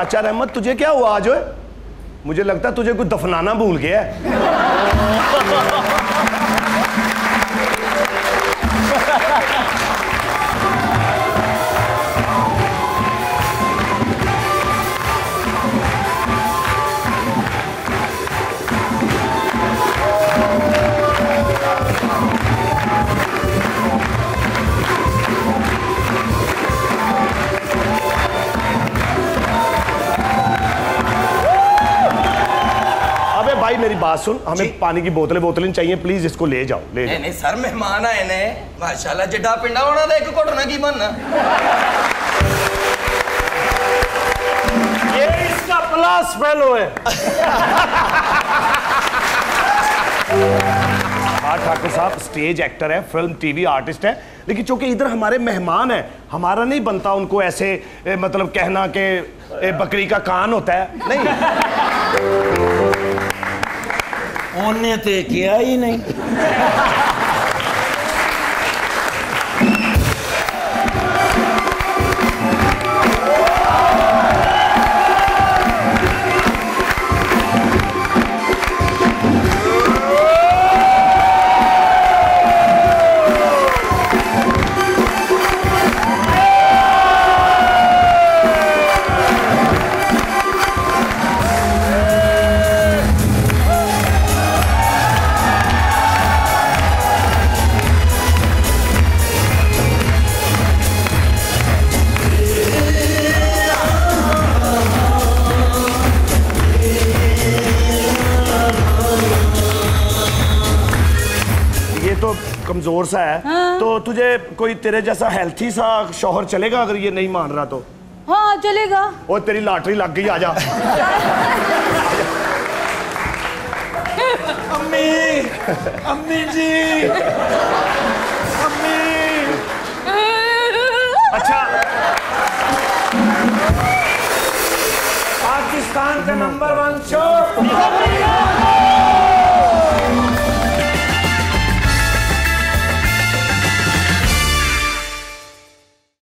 चाचा रहमत, तुझे क्या हुआ आज? मुझे लगता है तुझे कोई दफनाना भूल गया है। भाई मेरी बात सुन, हमें पानी की बोतलें चाहिए, प्लीज इसको ले जाओ। नहीं सर, मेहमान आए ने माशाल्लाह, जिड्डा पिंडा होना था, एक घुटना की बनना। ये इसका प्लस फेलो है। हाँ ठाकुर साहब स्टेज एक्टर है, फिल्म टीवी आर्टिस्ट है, लेकिन चूंकि इधर हमारे मेहमान है, हमारा नहीं बनता उनको ऐसे मतलब कहना कि बकरी का कान होता है, नहीं। उन्हें तो किया ही नहीं। कमजोर सा है। हाँ। तो तुझे कोई तेरे जैसा हेल्थी सा शौहर चलेगा अगर ये नहीं मान रहा तो? हाँ चलेगा। और तेरी लॉटरी लग गई, आजा। अम्मी, अम्मी जी, अम्मी। अच्छा, पाकिस्तान का नंबर 1 शो